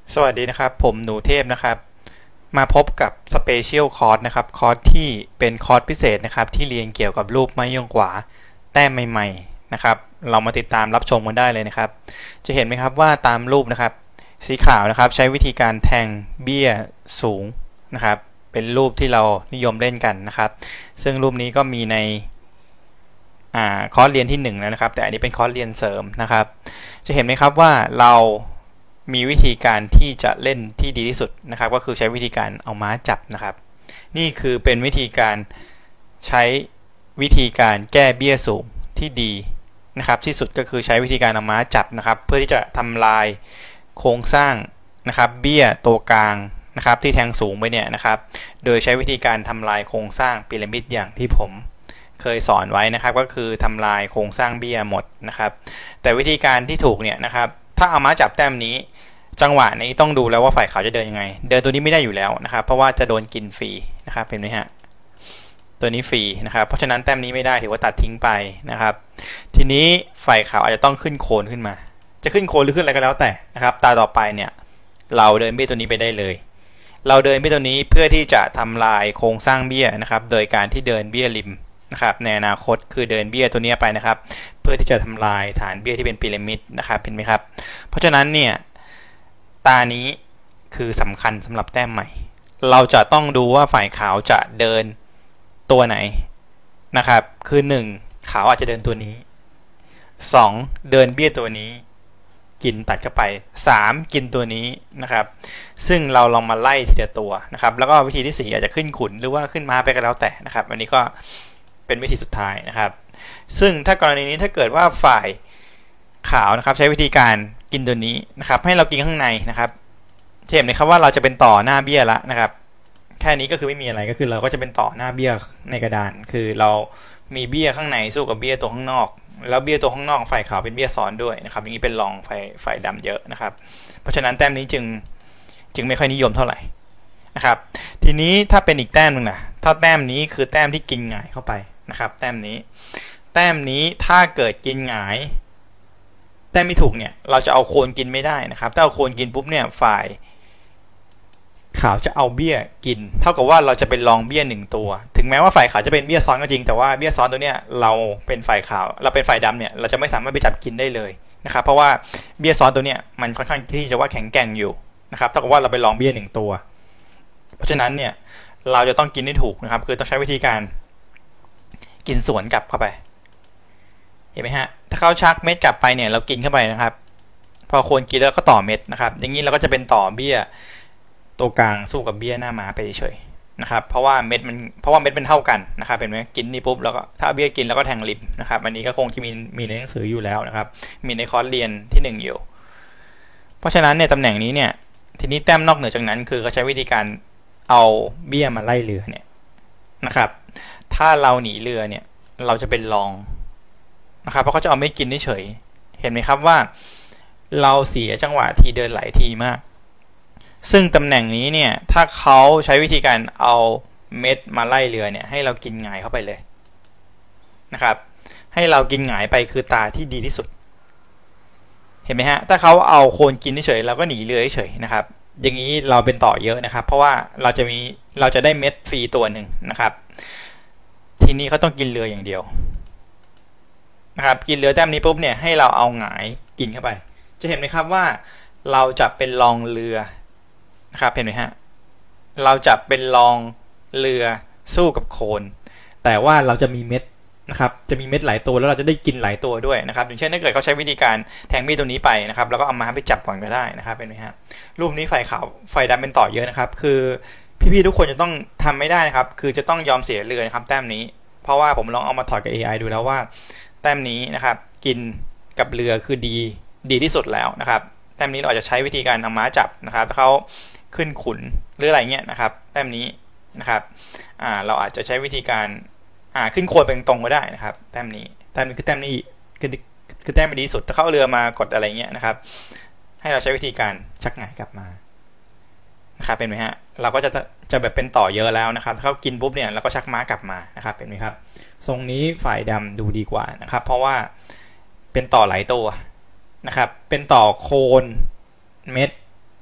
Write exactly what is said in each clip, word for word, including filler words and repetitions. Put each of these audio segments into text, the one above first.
สวัสดีนะครับผมหนูเทพนะครับมาพบกับสเปเชียลคอร์สนะครับคอร์สที่เป็นคอร์สพิเศษนะครับที่เรียนเกี่ยวกับรูปไม้ยงกวาแต้มใหม่ๆนะครับเรามาติดตามรับชมกันได้เลยนะครับจะเห็นไหมครับว่าตามรูปนะครับสีขาวนะครับใช้วิธีการแทงเบี้ยสูงนะครับเป็นรูปที่เรานิยมเล่นกันนะครับซึ่งรูปนี้ก็มีในคอร์สเรียนที่หนึ่งแล้วนะครับแต่อันนี้เป็นคอร์สเรียนเสริมนะครับจะเห็นไหมครับว่าเรามีวิธีการที่จะเล่นที่ดีที่สุดนะครับก็คือใช้วิธีการเอาม้าจับนะครับนี่คือเป็นวิธีการใช้วิธีการแก้เบี้ยสูงที่ดีนะครับที่สุดก็คือใช้วิธีการเอาม้าจับนะครับเพื่อที่จะทำลายโครงสร้างนะครับเบี้ยตัวกลางนะครับที่แทงสูงไปเนี่ยนะครับโดยใช้วิธีการทำลายโครงสร้างพีระมิดอย่างที่ผมเคยสอนไว้นะครับก็คือทำลายโครงสร้างเบี้ยหมดนะครับแต่วิธีการที่ถูกเนี่ยนะครับถ้าเอาม้าจับแต้มนี้จังหวะนี้ต้องดูแล้วว่าฝ่ายขาวจะเดินยังไงเดินตัวนี้ไม่ได้อยู่แล้วนะครับเพราะว่าจะโดนกินฟรีนะครับเห็นไหมฮะตัวนี้ฟรีนะครับเพราะฉะนั้นแต้มนี้ไม่ได้ถือว่าตัดทิ้งไปนะครับทีนี้ฝ่ายขาวอาจจะต้องขึ้นโคนขึ้นมาจะขึ้นโคนหรือขึ้นอะไรก็แล้วแต่นะครับตาต่อไปเนี่ยเราเดินเบี้ยตัวนี้ไปได้เลยเราเดินเบี้ยตัวนี้เพื่อที่จะทำลายโครงสร้างเบี้ยนะครับโดยการที่เดินเบี้ยริมนะครับในอนาคตคือเดินเบี้ยตัวนี้ไปนะครับเพื่อที่จะทำลายฐานเบี้ยที่เป็นพีระมิดนะครับเห็นไหมครับเพราะฉะนั้นเนี่ยตานี้คือสำคัญสำหรับแต้มใหม่เราจะต้องดูว่าฝ่ายขาวจะเดินตัวไหนนะครับคือหนึ่งขาวอาจจะเดินตัวนี้สองเดินเบี้ยตัวนี้กินตัดเข้าไปสามกินตัวนี้นะครับซึ่งเราลองมาไล่ทีละตัวนะครับแล้วก็วิธีที่สี่อาจจะขึ้นขุนหรือว่าขึ้นม้าไปก็แล้วแต่นะครับอันนี้ก็เป็นวิธีสุดท้ายนะครับซึ่งถ้ากรณีนี้ถ้าเกิดว่าฝ่ายขาวนะครับใช้วิธีการกินตัวนี้นะครับให้เรากินข้างในนะครับเห็นไหมครับว่าเราจะเป็นต่อหน้าเบี้ยละนะครับแค่นี้ก็คือไม่มีอะไรก็คือเราก็จะเป็นต่อหน้าเบี้ยในกระดานคือเรามีเบี้ยข้างในสู้กับเบี้ยตัวข้างนอกแล้วเบี้ยตัวข้างนอกฝ่ายขาวเป็นเบี้ยซ้อนด้วยนะครับอย่างนี้เป็นรองฝ่ายฝ่ายดำเยอะนะครับเพราะฉะนั้นแต้มนี้จึงจึงไม่ค่อยนิยมเท่าไหร่นะครับทีนี้ถ้าเป็นอีกแต้มนึงนะถ้าแต้มนี้คือแต้มที่กินหงายเข้าไปนะครับแต้มนี้แต้มนี้ถ้าเกิดกินหงายแต้มไม่ถูกเนี่ยเราจะเอาโคนกินไม่ได้นะครับถ้าเอาโคนกินปุ๊บเนี่ยฝ่ายขาวจะเอาเบี้ยกินเท่ากับว่าเราจะเป็นรองเบี้ยหนึ่งตัวถึงแม้ว่าฝ่ายขาวจะเป็นเบี้ยซ้อนก็จริงแต่ว่าเบี้ยซ้อนตัวเนี้ยเราเป็นฝ่ายขาวเราเป็นฝ่ายดำเนี่ยเราจะไม่สามารถไปจับกินได้เลยนะครับเพราะว่าเบี้ยซ้อนตัวเนี้ยมันค่อนข้างที่จะว่าแข็งแกร่งอยู่นะครับเท่ากับว่าเราเป็นรองเบี้ยหนึ่งตัวเพราะฉะนั้นเนี่ยเราจะต้องกินให้ถูกนะครับคือต้องใช้วิธีการกินสวนกลับเข้าไปเห็นไหมฮะถ้าเขาชักเม็ดกลับไปเนี่ยเรากินเข้าไปนะครับพอโคนกินแล้วก็ต่อเม็ดนะครับอย่างนี้เราก็จะเป็นต่อเบี้ยตัวกลางสู้กับเบี้ยหน้าม้าไปเฉยนะครับเพราะว่าเม็ดมันเพราะว่าเม็ดเป็นเท่ากันนะครับเห็นไหมกินนี่ปุ๊บแล้วก็ถ้าเบี้ยกินแล้วก็แทงริมนะครับอันนี้ก็คงจะมีมีในหนังสืออยู่แล้วนะครับมีในคอร์สเรียนที่หนึ่งอยู่เพราะฉะนั้นเนี่ยตำแหน่งนี้เนี่ยทีนี้แต้มนอกเหนือจากนั้นคือเขาใช้วิธีการเอาเบี้ยมาไล่เรือเนี่ยนะครับถ้าเราหนีเรือเนี่ยเราจะเป็นรองนะครับเพราะเขาจะเอาไม่กินเฉยเห็นไหมครับว่าเราเสียจังหวะทีเดินหลายทีมากซึ่งตำแหน่งนี้เนี่ยถ้าเขาใช้วิธีการเอาเม็ดมาไล่เรือเนี่ยให้เรากินหงายเข้าไปเลยนะครับให้เรากินหงายไปคือตาที่ดีที่สุดเห็นไหมฮะถ้าเขาเอาโคนกินเฉยเราก็หนีเรือเฉยนะครับอย่างนี้เราเป็นต่อเยอะนะครับเพราะว่าเราจะมีเราจะได้เม็ดฟรีตัวหนึ่งนะครับทีนี้เขาต้องกินเรืออย่างเดียวนะครับกินเรือแต้มนี้ปุ๊บเนี่ยให้เราเอาหงายกินเข้าไปจะเห็นไหมครับว่าเราจะเป็นรองเรือนะครับเห็นไหมฮะเราจะเป็นรองเรือสู้กับโคนแต่ว่าเราจะมีเม็ดนะครับจะมีเม็ดหลายตัวแล้วเราจะได้กินหลายตัวด้วยนะครับอย่างเช่นถ้าเกิดเขาใช้วิธีการแทงมีดตัวนี้ไปนะครับแล้วก็เอามาไปจับก่อนก็ได้นะครับเห็นไหมฮะรูปนี้ไฟขาวไฟดำเป็นต่อเยอะนะครับคือพี่ๆทุกคนจะต้องทำไม่ได้นะครับคือจะต้องยอมเสียเรือนะครับแต้มนี้เพราะว่าผมลองเอามาถอดกับ เอ ไอ ดูแล้วว่าแต้มนี้นะครับกินกับเรือคือดีดีที่สุดแล้วนะครับแต้มนี้เราอาจจะใช้วิธีการเอาม้าจับนะครับถ้าเขาขึ้นขุนหรืออะไรเงี้ยนะครับแต้มนี้นะครับอ่าเราอาจจะใช้วิธีการอ่าขึ้นโคนเป็นตรงก็ได้นะครับแต้มนี้แต้มนี้คือแต้มนี้คือคือแต้มดีสุดถ้าเขาเอาเรือมากดอะไรเงี้ยนะครับให้เราใช้วิธีการชักหงายกลับมานะครับเป็นไหมฮะเราก็จะจะแบบเป็นต่อเยอะแล้วนะครับถ้าเขากินปุ๊บเนี่ยเราก็ชักม้ากลับมานะครับเป็นไหมครับทรงนี้ฝ่ายดำดูดีกว่านะครับเพราะว่าเป็นต่อหลายตัวนะครับเป็นต่อโคนเม็ด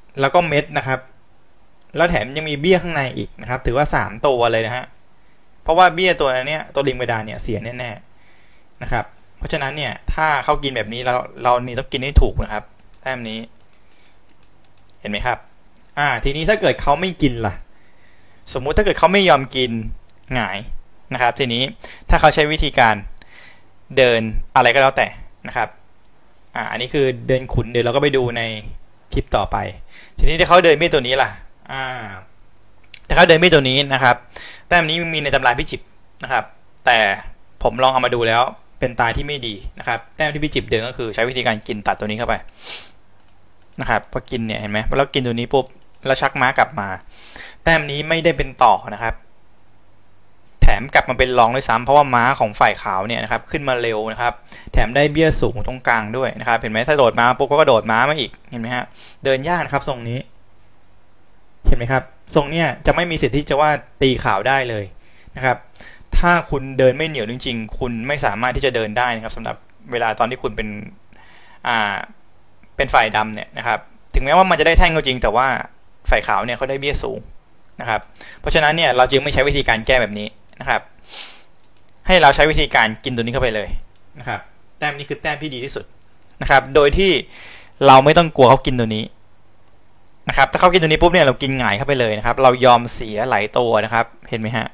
แล้วก็เม็ดนะครับแล้วแถมยังมีเบี้ยข้างในอีกนะครับถือว่าสามตัวเลยนะฮะเพราะว่าเบี้ยตัวนี้ตัวริมเพดานเนี่ยเสียแน่ๆนะครับเพราะฉะนั้นเนี่ยถ้าเขากินแบบนี้เราเรานี่ต้องกินให้ถูกนะครับแต้มนี้เห็นไหมครับอ่าทีนี้ถ้าเกิดเขาไม่กินล่ะสมมุติถ้าเกิดเขาไม่ยอมกินหงายนะครับทีนี้ถ้าเขาใช้วิธีการเดินอะไรก็แล้วแต่นะครับอ่าอันนี้คือเดินขุนเดี๋ยวเราก็ไปดูในคลิปต่อไปทีนี้ถ้าเขาเดินไม่ตัวนี้ล่ะอ่าถ้าเขาเดินไม่ตัวนี้นะครับแต้มนี้มีในตำราพิจิตรนะครับแต่ผมลองเอามาดูแล้วเป็นตาที่ไม่ดีนะครับแต้มที่พิจิตรเดินก็คือใช้วิธีการกินตัดตัวนี้เข้าไปนะครับพอกินเนี่ยเห็นไหมแล้วกินตัวนี้ปุ๊บแล้วชักม้ากลับมาแต้มนี้ไม่ได้เป็นต่อนะครับแถมกลับมาเป็นรองด้วยซ้ำเพราะว่าม้าของฝ่ายขาวเนี่ยนะครับขึ้นมาเร็วนะครับแถมได้เบี้ยสูงตรงกลางด้วยนะครับเห็นไหมถ้าโดดม้าปุ๊บก็กระโดดม้ามาอีกเห็นไหมฮะเดินยากนะครับทรงนี้เห็นไหมครับทรงเนี้ยจะไม่มีสิทธิ์ที่จะว่าตีขาวได้เลยนะครับถ้าคุณเดินไม่เหนียวจริงๆคุณไม่สามารถที่จะเดินได้นะครับสำหรับเวลาตอนที่คุณเป็นอ่าเป็นฝ่ายดำเนี่ยนะครับถึงแม้ว่ามันจะได้แท่งก็จริงแต่ว่าฝ่ายขาวเนี่ยเขาได้เบี้ยสูงนะครับเพราะฉะนั้นเนี่ยเราจึงไม่ใช้วิธีการแก้แบบนี้นะครับให้เราใช้วิธีการกินตัวนี้เข้าไปเลยนะครับแต้มนี้คือแต้มที่ดีที่สุดนะครับโดยที่เราไม่ต้องกลัวเขากินตัวนี้นะครับถ้าเขากินตัวนี้ปุ๊บเนี่ยเรากินหงายเข้าไปเลยนะครับเรายอมเสียหลายตัวนะครับเห็นไหมฮะ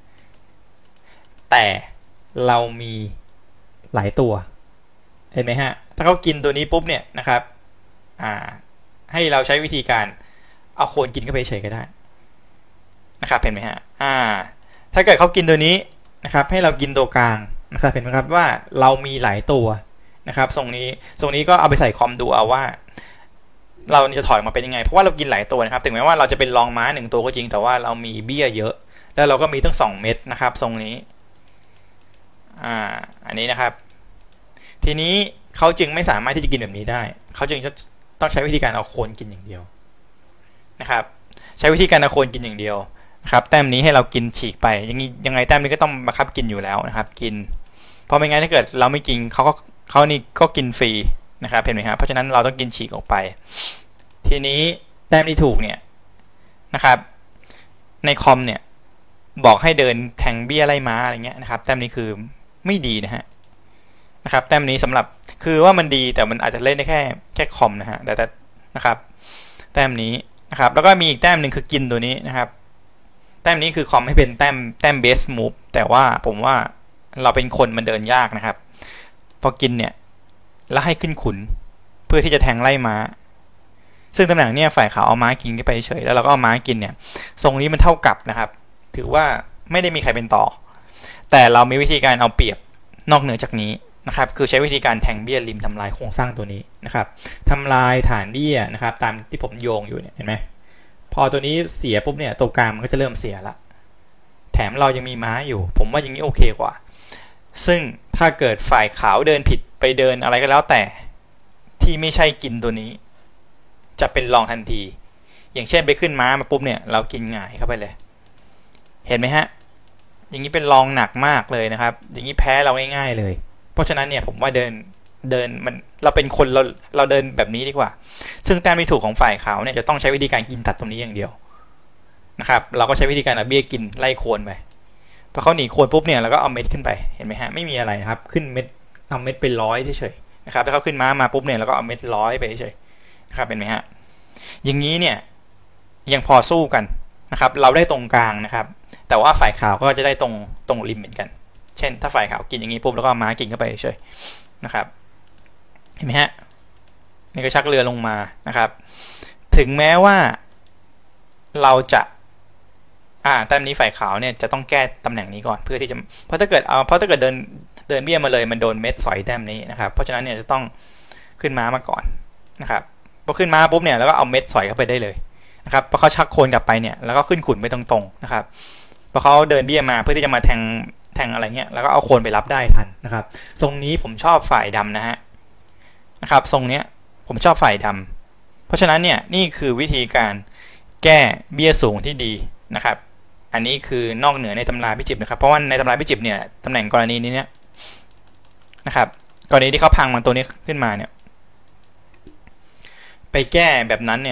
แต่เรามีหลายตัวเห็นไหมฮะถ้าเขากินตัวนี้ปุ๊บเนี่ยนะครับอ่าให้เราใช้วิธีการเอาโคนกินเข้าไปเฉยก็ได้นะครับเห็นไหมฮะอ่าถ้าเกิดเขากินตัวนี้นะครับให้เรากินตัวกลางนะครับเห็นไหมครับว่าเรามีหลายตัวนะครับทรงนี้ทรงนี้ก็เอาไปใส่คอมดูเอาว่าเราจะถอยมาเป็นยังไงเพราะว่าเรากินหลายตัวนะครับถึงแม้ว่าเราจะเป็นรองม้าหนึ่งตัวก็จริงแต่ว่าเรามีเบี้ยเยอะแล้วเราก็มีตั้งสองเม็ดนะครับทรงนี้อ่าอันนี้นะครับทีนี้เขาจึงไม่สามารถที่จะกินแบบนี้ได้เขาจึงจะต้องใช้วิธีการเอาโคนกินอย่างเดียวนะครับใช้วิธีการเอาโคนกินอย่างเดียวนะครับแต้มนี้ให้เรากินฉีกไปยังไงยังไงแต้มนี้ก็ต้องบังคับกินอยู่แล้วนะครับกินเพราะไม่งั้นถ้าเกิดเราไม่กินเขาก็เขานี่ก็กินฟรีนะครับเห็นไหมครับเพราะฉะนั้นเราต้องกินฉีกออกไปทีนี้แต้มที่ถูกเนี่ยนะครับในคอมเนี่ยบอกให้เดินแทงเบี้ยไล่ม้าอะไรเงี้ยนะครับแต้มนี้คือไม่ดีนะฮะนะครับแต้มนี้สำหรับคือว่ามันดีแต่มันอาจจะเล่นได้แค่แค่คอมนะฮะแต่แต่นะครับแต้มนี้นะครับแล้วก็มีอีกแต้มหนึ่งคือกินตัวนี้นะครับแต้มนี้คือคอมให้เป็นแต้มแต้มเบสมูฟแต่ว่าผมว่าเราเป็นคนมันเดินยากนะครับพอกินเนี่ยแล้วให้ขึ้นขุนเพื่อที่จะแทงไล่ม้าซึ่งตำแหน่งเนี่ยฝ่ายขาวเอาม้ากินไปเฉยแล้วเราก็เอาม้ากินเนี่ยทรงนี้มันเท่ากับนะครับถือว่าไม่ได้มีใครเป็นต่อแต่เรามีวิธีการเอาเปรียบนอกเหนือจากนี้นะครับคือใช้วิธีการแทงเบี้ยริมทำลายโครงสร้างตัวนี้นะครับทำลายฐานเบี้ยนะครับตามที่ผมโยงอยู่เนี่ยเห็นไหมพอตัวนี้เสียปุ๊บเนี่ยตัวกลางมันก็จะเริ่มเสียละแถมเรายังมีม้าอยู่ผมว่าอย่างนี้โอเคกว่าซึ่งถ้าเกิดฝ่ายขาวเดินผิดไปเดินอะไรก็แล้วแต่ที่ไม่ใช่กินตัวนี้จะเป็นรองทันทีอย่างเช่นไปขึ้นม้ามาปุ๊บเนี่ยเรากินหงายเข้าไปเลยเห็นไหมฮะอย่างนี้เป็นรองหนักมากเลยนะครับอย่างนี้แพ้เราง่ายๆเลยเพราะฉะนั้นเนี่ยผมว่าเดินเดินมันเราเป็นคนเราเราเดินแบบนี้ดีกว่าซึ่งแต้มที่ถูกของฝ่ายขาวเนี่ยจะต้องใช้วิธีการกินตัดตรงนี้อย่างเดียวนะครับเราก็ใช้วิธีการเอาเบี้ยกินไล่โคนไปพอเขาหนีโคนปุ๊บเนี่ยเราก็เอาเม็ดขึ้นไปเห็นไหมฮะไม่มีอะไรนะครับขึ้นเม็ดเอาเม็ดไปร้อยเฉยๆนะครับถ้าเขาขึ้นม้ามาปุ๊บเนี่ยเราก็เอาเม็ดร้อยไปเฉยๆนะครับเป็นไหมฮะอย่างนี้เนี่ยยังพอสู้กันนะครับเราได้ตรงกลางนะครับแต่ว่าฝ่ายขาวก็จะได้ตรงตรงริมเหมือนกันเช่นถ้าฝ่ายขาวกินอย่างนี้ปุ๊บแล้วก็ม้ากินเข้าไปเฉยๆนะครับเห็นไหมฮะนี่ก็ชักเรือลงมานะครับถึงแม้ว่าเราจะอ่าแต้มนี้ฝ่ายขาวเนี่ยจะต้องแก้ตำแหน่งนี้ก่อนเพื่อที่จะเพราะถ้าเกิดเอาเพราะถ้าเกิดเดินเดินเบี้ยมาเลยมันโดนเม็ดสอยแต้มนี้นะครับเพราะฉะนั้นเนี่ยจะต้องขึ้นม้ามาก่อนนะครับพอขึ้นม้าปุ๊บเนี่ยแล้วก็เอาเม็ดสอยเข้าไปได้เลยนะครับพอเขาชักโคนกลับไปเนี่ยแล้วก็ขึ้นขุนไปตรงๆนะครับพอเขาเดินเบี้ยมาเพื่อที่จะมาแทงแทงอะไรเงี้ยแล้วก็เอาโคนไปรับได้ทันนะครับทรงนี้ผมชอบฝ่ายดำนะฮะนะครับทรงเนี้ยผมชอบฝ่ายดำเพราะฉะนั้นเนี่ยนี่คือวิธีการแก้เบี้ยสูงที่ดีนะครับอันนี้คือนอกเหนือในตำราพิจิตรนะครับเพราะว่าในตำราพิจิตรเนี่ยตำแหน่งกรณีนี้เนี่ยนะครับกรณีที่เขาพังมันตัวนี้ขึ้นมาเนี่ยไปแก้แบบนั้นเนี่ย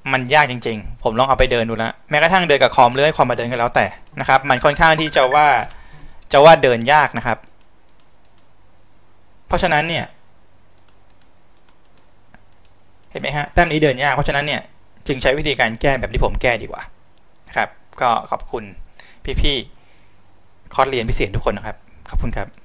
มันยากจริงๆผมลองเอาไปเดินดูแล้วแม้กระทั่งเดินกับคอมเลื่อยความมาเดินกันแล้วแต่นะครับมันค่อนข้างที่จะว่าจะว่าเดินยากนะครับเพราะฉะนั้นเนี่ยเห็นไหมฮะแต้มนี้เดินยากเพราะฉะนั้นเนี่ยจึงใช้วิธีการแก้แบบที่ผมแก้ดีกว่านะครับก็ขอบคุณพี่ๆคอร์สเรียนพิเศษทุกคนนะครับขอบคุณครับ